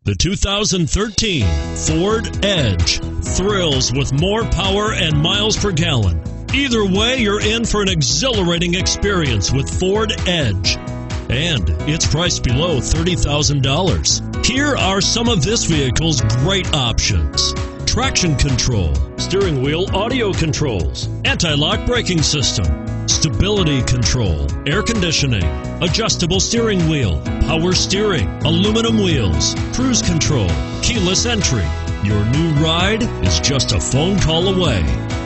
The 2013 Ford Edge thrills with more power and miles per gallon. Either way, you're in for an exhilarating experience with Ford Edge. And it's priced below $30,000. Here are some of this vehicle's great options: traction control, steering wheel audio controls, anti-lock braking system, stability control, air conditioning, adjustable steering wheel, power steering, aluminum wheels, cruise control, keyless entry. Your new ride is just a phone call away.